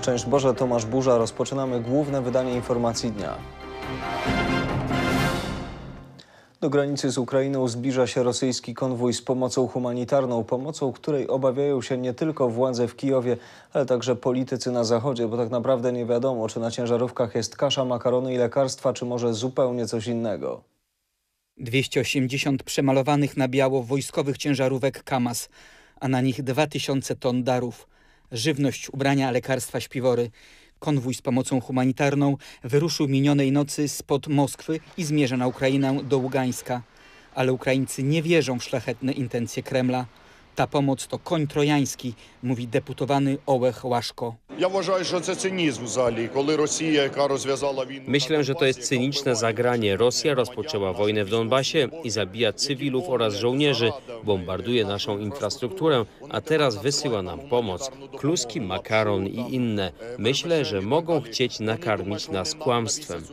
Szczęść Boże, Tomasz Burza. Rozpoczynamy główne wydanie informacji dnia. Do granicy z Ukrainą zbliża się rosyjski konwój z pomocą humanitarną, pomocą, której obawiają się nie tylko władze w Kijowie, ale także politycy na Zachodzie, bo tak naprawdę nie wiadomo, czy na ciężarówkach jest kasza, makarony i lekarstwa, czy może zupełnie coś innego. 280 przemalowanych na biało wojskowych ciężarówek KAMAZ, a na nich 2000 ton darów. Żywność, ubrania, lekarstwa, śpiwory. Konwój z pomocą humanitarną wyruszył minionej nocy spod Moskwy i zmierza na Ukrainę do Ługańska. Ale Ukraińcy nie wierzą w szlachetne intencje Kremla. Ta pomoc to koń trojański, mówi deputowany Ołeh Łaszko. Myślę, że to jest cyniczne zagranie. Rosja rozpoczęła wojnę w Donbasie i zabija cywilów oraz żołnierzy, bombarduje naszą infrastrukturę, a teraz wysyła nam pomoc. Kluski, makaron i inne. Myślę, że mogą chcieć nakarmić nas kłamstwem.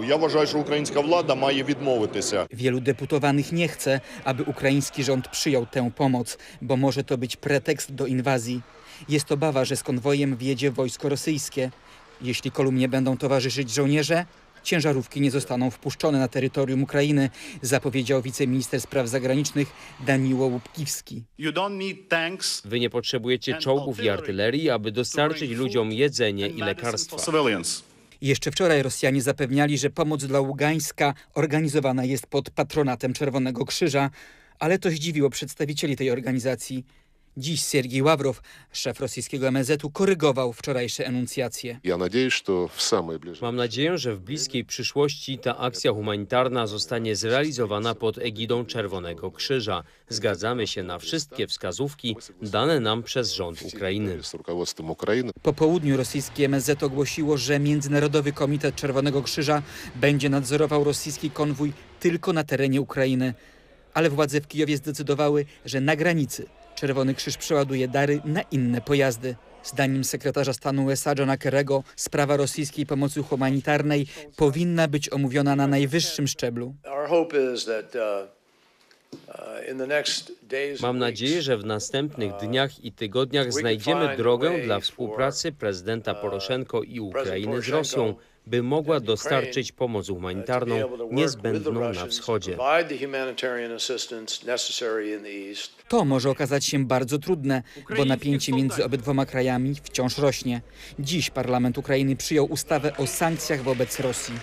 Wielu deputowanych nie chce, aby ukraiński rząd przyjął tę pomoc, bo może to być pretekst do inwazji. Jest obawa, że z konwojem wjedzie wojsko rosyjskie. Jeśli kolumnie będą towarzyszyć żołnierze, ciężarówki nie zostaną wpuszczone na terytorium Ukrainy, zapowiedział wiceminister spraw zagranicznych Daniło Łupkiwski. Wy nie potrzebujecie czołgów i artylerii, aby dostarczyć ludziom jedzenie i lekarstwa. Jeszcze wczoraj Rosjanie zapewniali, że pomoc dla Ługańska organizowana jest pod patronatem Czerwonego Krzyża, ale to zdziwiło przedstawicieli tej organizacji. Dziś Sergiej Ławrow, szef rosyjskiego MSZ-u, korygował wczorajsze enuncjacje. Mam nadzieję, że w bliskiej przyszłości ta akcja humanitarna zostanie zrealizowana pod egidą Czerwonego Krzyża. Zgadzamy się na wszystkie wskazówki dane nam przez rząd Ukrainy. Po południu rosyjskie MSZ ogłosiło, że Międzynarodowy Komitet Czerwonego Krzyża będzie nadzorował rosyjski konwój tylko na terenie Ukrainy. Ale władze w Kijowie zdecydowały, że na granicy Czerwony Krzyż przeładuje dary na inne pojazdy. Zdaniem sekretarza stanu USA Johna Kerry'ego sprawa rosyjskiej pomocy humanitarnej powinna być omówiona na najwyższym szczeblu. Mam nadzieję, że w następnych dniach i tygodniach znajdziemy drogę dla współpracy prezydenta Poroszenko i Ukrainy z Rosją, by mogła dostarczyć pomoc humanitarną niezbędną na wschodzie. To może okazać się bardzo trudne, bo napięcie między obydwoma krajami wciąż rośnie. Dziś parlament Ukrainy przyjął ustawę o sankcjach wobec Rosji.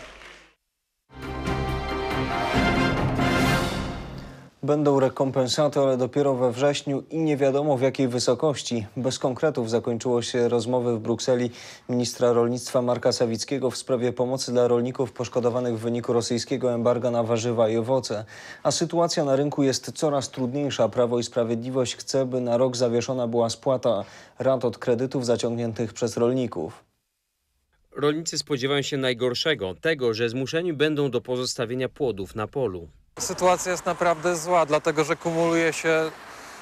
Będą rekompensaty, ale dopiero we wrześniu i nie wiadomo w jakiej wysokości. Bez konkretów zakończyło się rozmowy w Brukseli ministra rolnictwa Marka Sawickiego w sprawie pomocy dla rolników poszkodowanych w wyniku rosyjskiego embarga na warzywa i owoce. A sytuacja na rynku jest coraz trudniejsza. Prawo i Sprawiedliwość chce, by na rok zawieszona była spłata rat od kredytów zaciągniętych przez rolników. Rolnicy spodziewają się najgorszego, tego, że zmuszeni będą do pozostawienia płodów na polu. Sytuacja jest naprawdę zła, dlatego że kumuluje się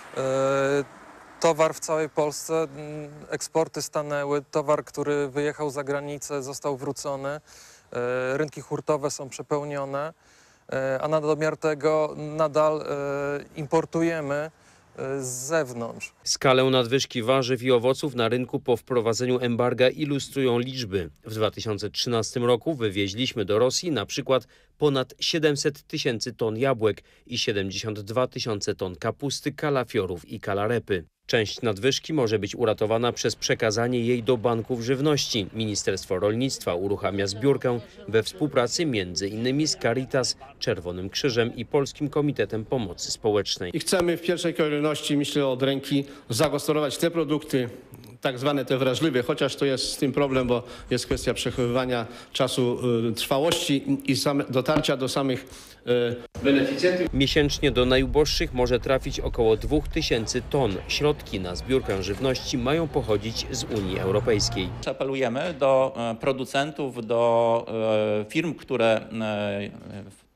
towar w całej Polsce, eksporty stanęły, towar, który wyjechał za granicę, został wrócony, rynki hurtowe są przepełnione, a na domiar tego nadal importujemy z zewnątrz. Skalę nadwyżki warzyw i owoców na rynku po wprowadzeniu embarga ilustrują liczby. W 2013 roku wywieźliśmy do Rosji na przykład ponad 700 tysięcy ton jabłek i 72 tysiące ton kapusty, kalafiorów i kalarepy. Część nadwyżki może być uratowana przez przekazanie jej do banków żywności. Ministerstwo Rolnictwa uruchamia zbiórkę we współpracy m.in. z Caritas, Czerwonym Krzyżem i Polskim Komitetem Pomocy Społecznej. I chcemy w pierwszej kolejności, myślę, od ręki zagospodarować te produkty, tak zwane te wrażliwe, chociaż to jest z tym problem, bo jest kwestia przechowywania czasu trwałości i dotarcia do samych beneficjentów. Miesięcznie do najuboższych może trafić około 2000 ton. Środki na zbiórkę żywności mają pochodzić z Unii Europejskiej. Apelujemy do producentów, do firm, które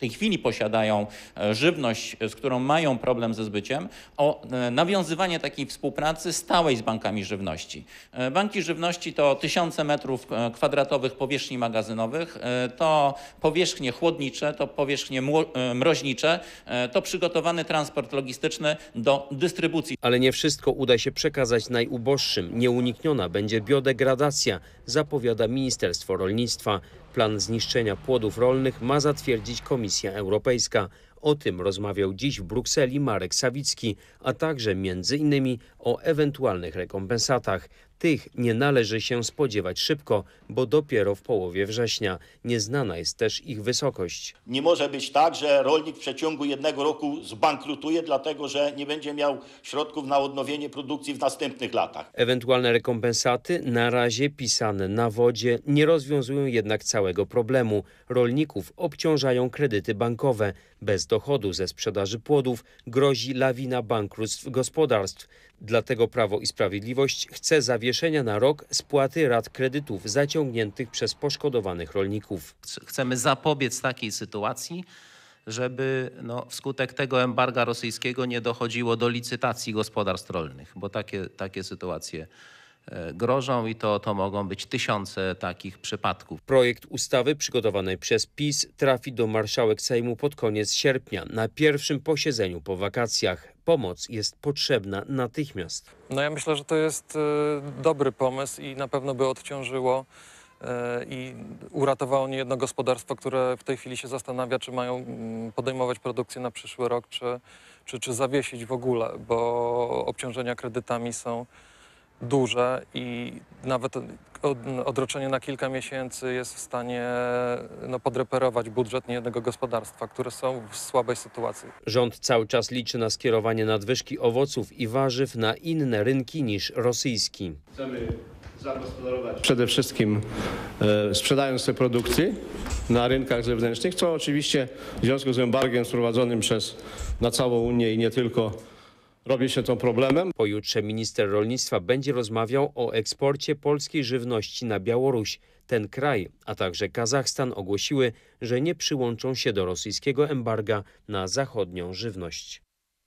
tej chwili posiadają żywność, z którą mają problem ze zbyciem, o nawiązywanie takiej współpracy stałej z bankami żywności. Banki żywności to tysiące metrów kwadratowych powierzchni magazynowych, to powierzchnie chłodnicze, to powierzchnie mroźnicze, to przygotowany transport logistyczny do dystrybucji. Ale nie wszystko uda się przekazać najuboższym. Nieunikniona będzie biodegradacja, zapowiada Ministerstwo Rolnictwa. Plan zniszczenia płodów rolnych ma zatwierdzić Komisja Europejska. O tym rozmawiał dziś w Brukseli Marek Sawicki, a także m.in. o ewentualnych rekompensatach. Tych nie należy się spodziewać szybko, bo dopiero w połowie września. Nieznana jest też ich wysokość. Nie może być tak, że rolnik w przeciągu jednego roku zbankrutuje, dlatego że nie będzie miał środków na odnowienie produkcji w następnych latach. Ewentualne rekompensaty, na razie pisane na wodzie, nie rozwiązują jednak całego problemu. Rolników obciążają kredyty bankowe. Bez dochodu ze sprzedaży płodów grozi lawina bankructw gospodarstw. Dlatego Prawo i Sprawiedliwość chce zawieszenia na rok spłaty rat kredytów zaciągniętych przez poszkodowanych rolników. Chcemy zapobiec takiej sytuacji, żeby wskutek tego embarga rosyjskiego nie dochodziło do licytacji gospodarstw rolnych, bo takie sytuacje grożą i to mogą być tysiące takich przypadków. Projekt ustawy przygotowany przez PiS trafi do marszałek Sejmu pod koniec sierpnia, na pierwszym posiedzeniu po wakacjach. Pomoc jest potrzebna natychmiast. Ja myślę, że to jest dobry pomysł i na pewno by odciążyło i uratowało niejedno gospodarstwo, które w tej chwili się zastanawia, czy mają podejmować produkcję na przyszły rok, czy zawiesić w ogóle, bo obciążenia kredytami są duże i nawet odroczenie na kilka miesięcy jest w stanie podreperować budżet niejednego gospodarstwa, które są w słabej sytuacji. Rząd cały czas liczy na skierowanie nadwyżki owoców i warzyw na inne rynki niż rosyjski. Chcemy zagospodarować przede wszystkim sprzedając te produkty na rynkach zewnętrznych, co oczywiście w związku z embargiem wprowadzonym na całą Unię i nie tylko robi się to problemem. Pojutrze minister rolnictwa będzie rozmawiał o eksporcie polskiej żywności na Białoruś. Ten kraj, a także Kazachstan ogłosiły, że nie przyłączą się do rosyjskiego embarga na zachodnią żywność.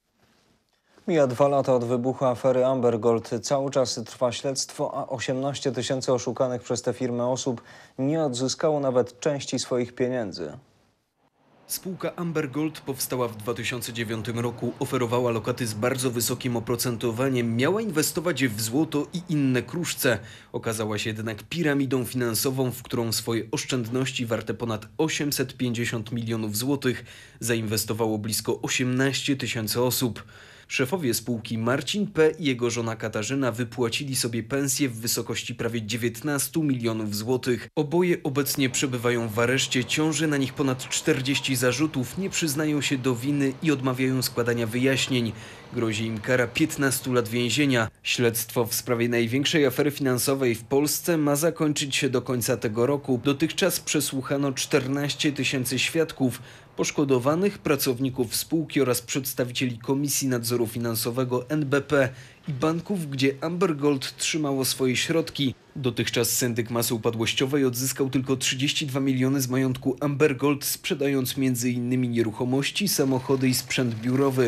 Mija 2 lata od wybuchu afery Amber Gold. Cały czas trwa śledztwo, a 18 000 oszukanych przez tę firmę osób nie odzyskało nawet części swoich pieniędzy. Spółka Amber Gold powstała w 2009 roku, oferowała lokaty z bardzo wysokim oprocentowaniem, miała inwestować w złoto i inne kruszce. Okazała się jednak piramidą finansową, w którą swoje oszczędności warte ponad 850 milionów złotych zainwestowało blisko 18 000 osób. Szefowie spółki Marcin P. i jego żona Katarzyna wypłacili sobie pensje w wysokości prawie 19 milionów złotych. Oboje obecnie przebywają w areszcie, ciąży na nich ponad 40 zarzutów, nie przyznają się do winy i odmawiają składania wyjaśnień. Grozi im kara 15 lat więzienia. Śledztwo w sprawie największej afery finansowej w Polsce ma zakończyć się do końca tego roku. Dotychczas przesłuchano 14 000 świadków, poszkodowanych, pracowników spółki oraz przedstawicieli Komisji Nadzoru Finansowego NBP i banków, gdzie Amber Gold trzymało swoje środki. Dotychczas syndyk masy upadłościowej odzyskał tylko 32 miliony z majątku Amber Gold, sprzedając m.in. nieruchomości, samochody i sprzęt biurowy.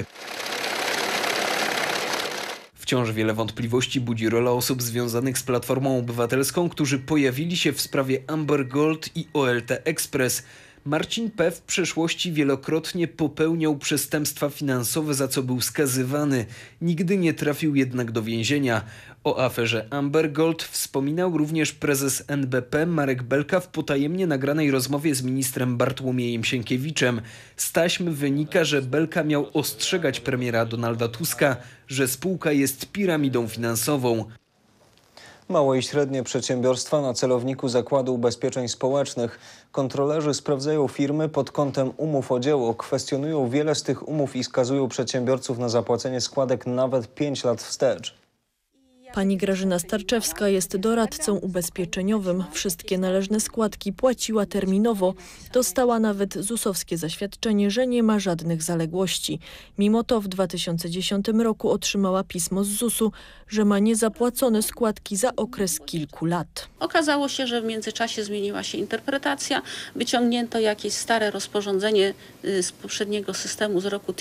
Wciąż wiele wątpliwości budzi rola osób związanych z Platformą Obywatelską, którzy pojawili się w sprawie Amber Gold i OLT Express. Marcin P. w przeszłości wielokrotnie popełniał przestępstwa finansowe, za co był skazywany. Nigdy nie trafił jednak do więzienia. O aferze Amber Gold wspominał również prezes NBP Marek Belka w potajemnie nagranej rozmowie z ministrem Bartłomiejem Sienkiewiczem. Z taśm wynika, że Belka miał ostrzegać premiera Donalda Tuska, że spółka jest piramidą finansową. Małe i średnie przedsiębiorstwa na celowniku Zakładu Ubezpieczeń Społecznych. Kontrolerzy sprawdzają firmy pod kątem umów o dzieło, kwestionują wiele z tych umów i skazują przedsiębiorców na zapłacenie składek nawet 5 lat wstecz. Pani Grażyna Starczewska jest doradcą ubezpieczeniowym. Wszystkie należne składki płaciła terminowo. Dostała nawet ZUS-owskie zaświadczenie, że nie ma żadnych zaległości. Mimo to w 2010 roku otrzymała pismo z ZUS-u, że ma niezapłacone składki za okres kilku lat. Okazało się, że w międzyczasie zmieniła się interpretacja, wyciągnięto jakieś stare rozporządzenie z poprzedniego systemu z roku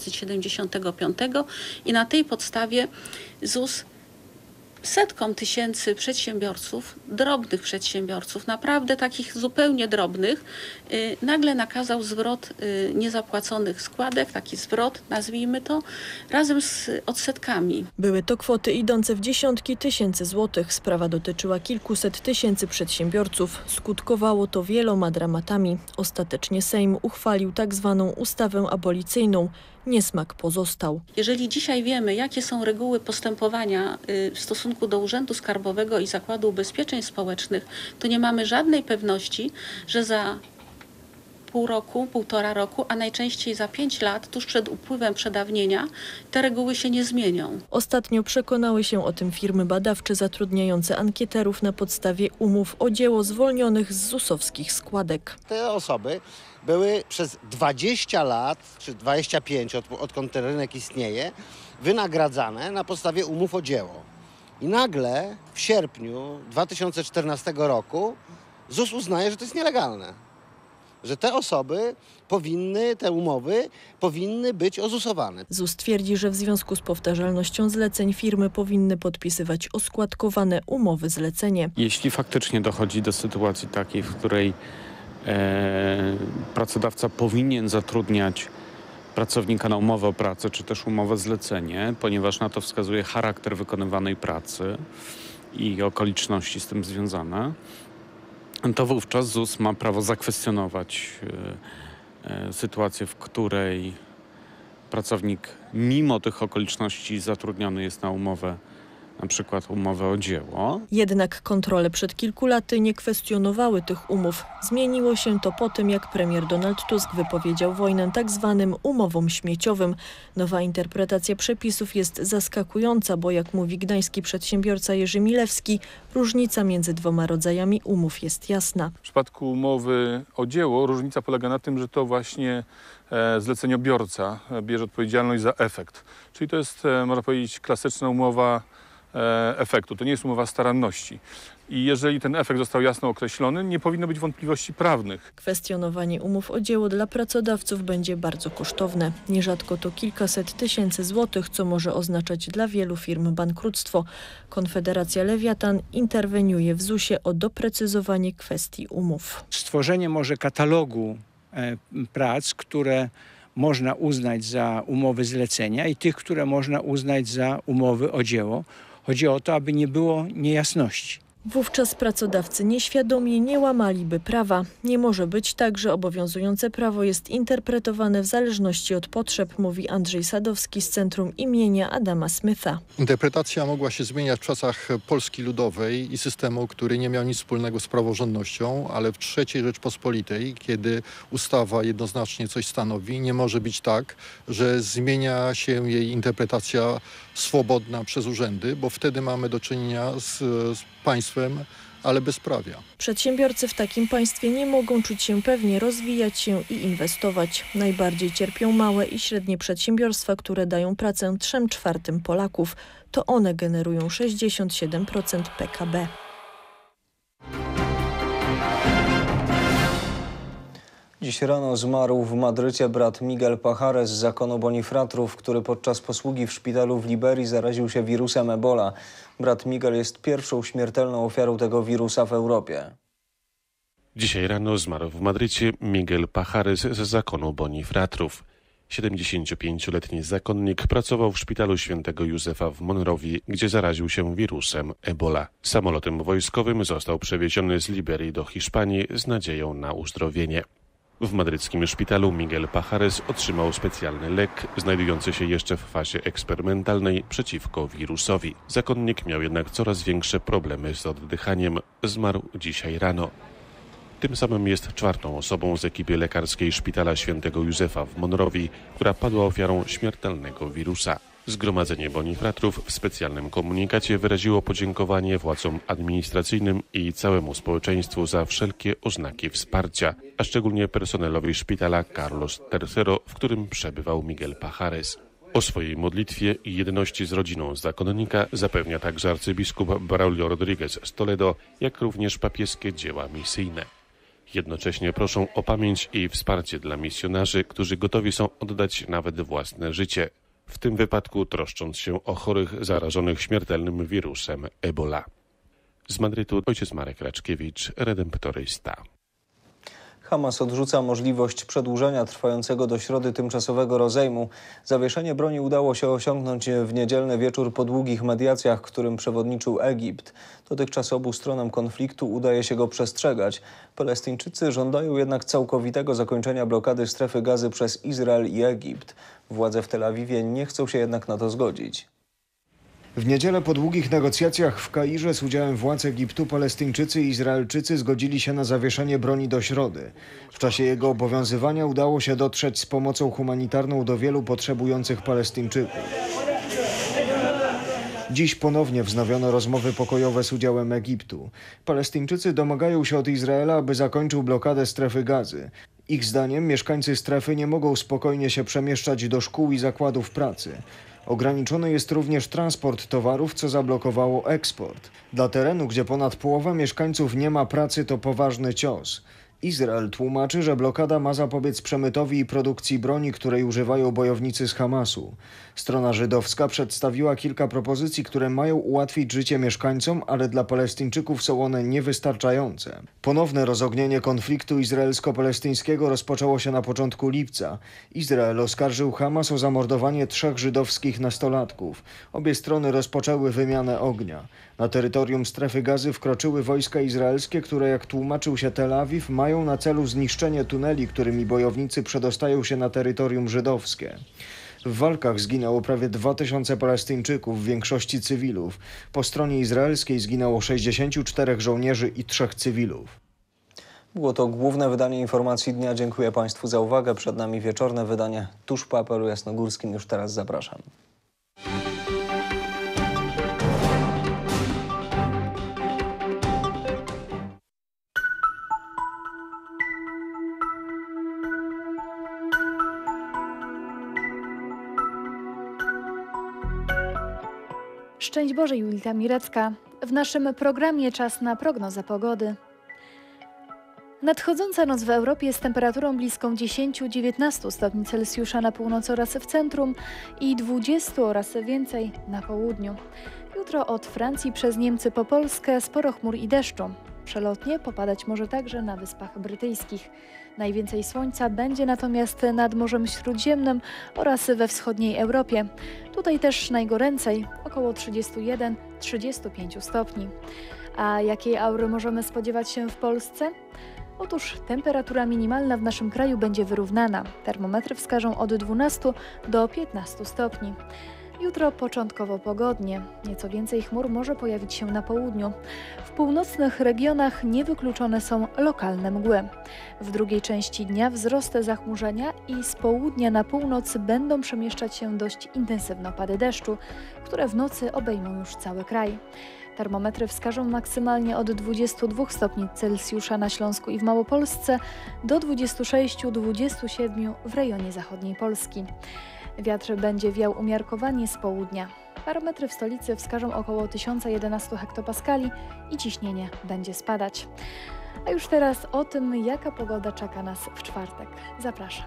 1975 i na tej podstawie ZUS setkom tysięcy przedsiębiorców, drobnych przedsiębiorców, naprawdę takich zupełnie drobnych, nagle nakazał zwrot niezapłaconych składek, taki zwrot, nazwijmy to, razem z odsetkami. Były to kwoty idące w dziesiątki tysięcy złotych. Sprawa dotyczyła kilkuset tysięcy przedsiębiorców. Skutkowało to wieloma dramatami. Ostatecznie Sejm uchwalił tak zwaną ustawę abolicyjną. Niesmak pozostał. Jeżeli dzisiaj wiemy, jakie są reguły postępowania w stosunku do Urzędu Skarbowego i Zakładu Ubezpieczeń Społecznych, to nie mamy żadnej pewności, że za pół roku, 1,5 roku, a najczęściej za 5 lat, tuż przed upływem przedawnienia, te reguły się nie zmienią. Ostatnio przekonały się o tym firmy badawcze zatrudniające ankieterów na podstawie umów o dzieło zwolnionych z ZUS-owskich składek. Te osoby były przez 20 lat, czy 25, odkąd ten rynek istnieje, wynagradzane na podstawie umów o dzieło. I nagle w sierpniu 2014 roku ZUS uznaje, że to jest nielegalne. Że te osoby te umowy powinny być ozusowane. ZUS twierdzi, że w związku z powtarzalnością zleceń firmy powinny podpisywać oskładkowane umowy zlecenie. Jeśli faktycznie dochodzi do sytuacji takiej, w której pracodawca powinien zatrudniać pracownika na umowę o pracę, czy też umowę zlecenie, ponieważ na to wskazuje charakter wykonywanej pracy i okoliczności z tym związane, to wówczas ZUS ma prawo zakwestionować sytuację, w której pracownik mimo tych okoliczności zatrudniony jest na umowę, na przykład umowę o dzieło. Jednak kontrole przed kilku laty nie kwestionowały tych umów. Zmieniło się to po tym, jak premier Donald Tusk wypowiedział wojnę tak zwanym umowom śmieciowym. Nowa interpretacja przepisów jest zaskakująca, bo jak mówi gdański przedsiębiorca Jerzy Milewski, różnica między dwoma rodzajami umów jest jasna. W przypadku umowy o dzieło różnica polega na tym, że to właśnie zleceniobiorca bierze odpowiedzialność za efekt. Czyli to jest, można powiedzieć, klasyczna umowa efektu. To nie jest umowa staranności. I jeżeli ten efekt został jasno określony, nie powinno być wątpliwości prawnych. Kwestionowanie umów o dzieło dla pracodawców będzie bardzo kosztowne. Nierzadko to kilkaset tysięcy złotych, co może oznaczać dla wielu firm bankructwo. Konfederacja Lewiatan interweniuje w ZUS-ie o doprecyzowanie kwestii umów. Stworzenie może katalogu prac, które można uznać za umowy zlecenia i tych, które można uznać za umowy o dzieło. Chodzi o to, aby nie było niejasności. Wówczas pracodawcy nieświadomie nie łamaliby prawa. Nie może być tak, że obowiązujące prawo jest interpretowane w zależności od potrzeb, mówi Andrzej Sadowski z Centrum imienia Adama Smitha. Interpretacja mogła się zmieniać w czasach Polski Ludowej i systemu, który nie miał nic wspólnego z praworządnością, ale w III Rzeczpospolitej, kiedy ustawa jednoznacznie coś stanowi, nie może być tak, że zmienia się jej interpretacja swobodna przez urzędy, bo wtedy mamy do czynienia z państwem, ale bezprawia. Przedsiębiorcy w takim państwie nie mogą czuć się pewnie, rozwijać się i inwestować. Najbardziej cierpią małe i średnie przedsiębiorstwa, które dają pracę 3/4 Polaków. To one generują 67% PKB. Dziś rano zmarł w Madrycie brat Miguel Pajares z zakonu Bonifratrów, który podczas posługi w szpitalu w Liberii zaraził się wirusem Ebola. Brat Miguel jest pierwszą śmiertelną ofiarą tego wirusa w Europie. Dzisiaj rano zmarł w Madrycie Miguel Pajares z zakonu Bonifratrów. 75-letni zakonnik pracował w szpitalu świętego Józefa w Monrowie, gdzie zaraził się wirusem Ebola. Samolotem wojskowym został przewieziony z Liberii do Hiszpanii z nadzieją na uzdrowienie. W madryckim szpitalu Miguel Pajares otrzymał specjalny lek, znajdujący się jeszcze w fazie eksperymentalnej przeciwko wirusowi. Zakonnik miał jednak coraz większe problemy z oddychaniem. Zmarł dzisiaj rano. Tym samym jest czwartą osobą z ekipy lekarskiej szpitala świętego Józefa w Monrowie, która padła ofiarą śmiertelnego wirusa. Zgromadzenie Bonifratrów w specjalnym komunikacie wyraziło podziękowanie władzom administracyjnym i całemu społeczeństwu za wszelkie oznaki wsparcia, a szczególnie personelowi szpitala Carlos III, w którym przebywał Miguel Pajares. O swojej modlitwie i jedności z rodziną zakonnika zapewnia także arcybiskup Braulio Rodriguez z Toledo, jak również papieskie dzieła misyjne. Jednocześnie proszą o pamięć i wsparcie dla misjonarzy, którzy gotowi są oddać nawet własne życie, w tym wypadku troszcząc się o chorych zarażonych śmiertelnym wirusem Ebola. Z Madrytu ojciec Marek Raczkiewicz, redemptorysta. Hamas odrzuca możliwość przedłużenia trwającego do środy tymczasowego rozejmu. Zawieszenie broni udało się osiągnąć w niedzielny wieczór po długich mediacjach, którym przewodniczył Egipt. Dotychczas obu stronom konfliktu udaje się go przestrzegać. Palestyńczycy żądają jednak całkowitego zakończenia blokady strefy gazy przez Izrael i Egipt. Władze w Tel Awiwie nie chcą się jednak na to zgodzić. W niedzielę po długich negocjacjach w Kairze z udziałem władz Egiptu Palestyńczycy i Izraelczycy zgodzili się na zawieszenie broni do środy. W czasie jego obowiązywania udało się dotrzeć z pomocą humanitarną do wielu potrzebujących Palestyńczyków. Dziś ponownie wznowiono rozmowy pokojowe z udziałem Egiptu. Palestyńczycy domagają się od Izraela, aby zakończył blokadę strefy gazy. Ich zdaniem mieszkańcy strefy nie mogą spokojnie się przemieszczać do szkół i zakładów pracy. Ograniczony jest również transport towarów, co zablokowało eksport. Dla terenu, gdzie ponad połowa mieszkańców nie ma pracy, to poważny cios. Izrael tłumaczy, że blokada ma zapobiec przemytowi i produkcji broni, której używają bojownicy z Hamasu. Strona żydowska przedstawiła kilka propozycji, które mają ułatwić życie mieszkańcom, ale dla Palestyńczyków są one niewystarczające. Ponowne rozognienie konfliktu izraelsko-palestyńskiego rozpoczęło się na początku lipca. Izrael oskarżył Hamas o zamordowanie 3 żydowskich nastolatków. Obie strony rozpoczęły wymianę ognia. Na terytorium strefy gazy wkroczyły wojska izraelskie, które, jak tłumaczył się Tel Awiw, mają na celu zniszczenie tuneli, którymi bojownicy przedostają się na terytorium żydowskie. W walkach zginęło prawie 2000 Palestyńczyków, w większości cywilów. Po stronie izraelskiej zginęło 64 żołnierzy i 3 cywilów. Było to główne wydanie informacji dnia. Dziękuję Państwu za uwagę. Przed nami wieczorne wydanie tuż po apelu jasnogórskim. Już teraz zapraszam. Szczęść Boże, Julita Mirecka. W naszym programie czas na prognozę pogody. Nadchodząca noc w Europie z temperaturą bliską 10-19 stopni Celsjusza na północy oraz w centrum i 20 oraz więcej na południu. Jutro od Francji przez Niemcy po Polskę sporo chmur i deszczu. Przelotnie popadać może także na Wyspach Brytyjskich. Najwięcej słońca będzie natomiast nad Morzem Śródziemnym oraz we wschodniej Europie. Tutaj też najgoręcej, około 31-35 stopni. A jakiej aury możemy spodziewać się w Polsce? Otóż temperatura minimalna w naszym kraju będzie wyrównana. Termometry wskażą od 12 do 15 stopni. Jutro początkowo pogodnie. Nieco więcej chmur może pojawić się na południu. W północnych regionach niewykluczone są lokalne mgły. W drugiej części dnia wzrost zachmurzenia i z południa na północ będą przemieszczać się dość intensywne opady deszczu, które w nocy obejmą już cały kraj. Termometry wskażą maksymalnie od 22 stopni Celsjusza na Śląsku i w Małopolsce do 26-27 w rejonie zachodniej Polski. Wiatr będzie wiał umiarkowanie z południa. Barometry w stolicy wskażą około 1011 hektopaskali i ciśnienie będzie spadać. A już teraz o tym, jaka pogoda czeka nas w czwartek. Zapraszam.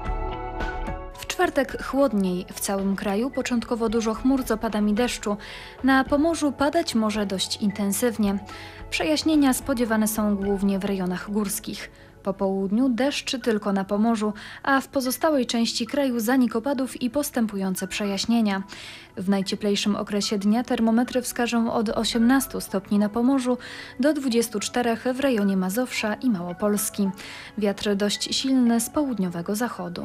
W czwartek chłodniej w całym kraju, początkowo dużo chmur z opadami deszczu. Na Pomorzu padać może dość intensywnie. Przejaśnienia spodziewane są głównie w rejonach górskich. Po południu deszcz tylko na Pomorzu, a w pozostałej części kraju zanik opadów i postępujące przejaśnienia. W najcieplejszym okresie dnia termometry wskażą od 18 stopni na Pomorzu do 24 w rejonie Mazowsza i Małopolski. Wiatr dość silny z południowego zachodu.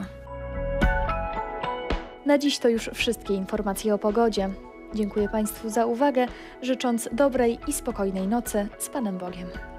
Na dziś to już wszystkie informacje o pogodzie. Dziękuję Państwu za uwagę, życząc dobrej i spokojnej nocy z Panem Bogiem.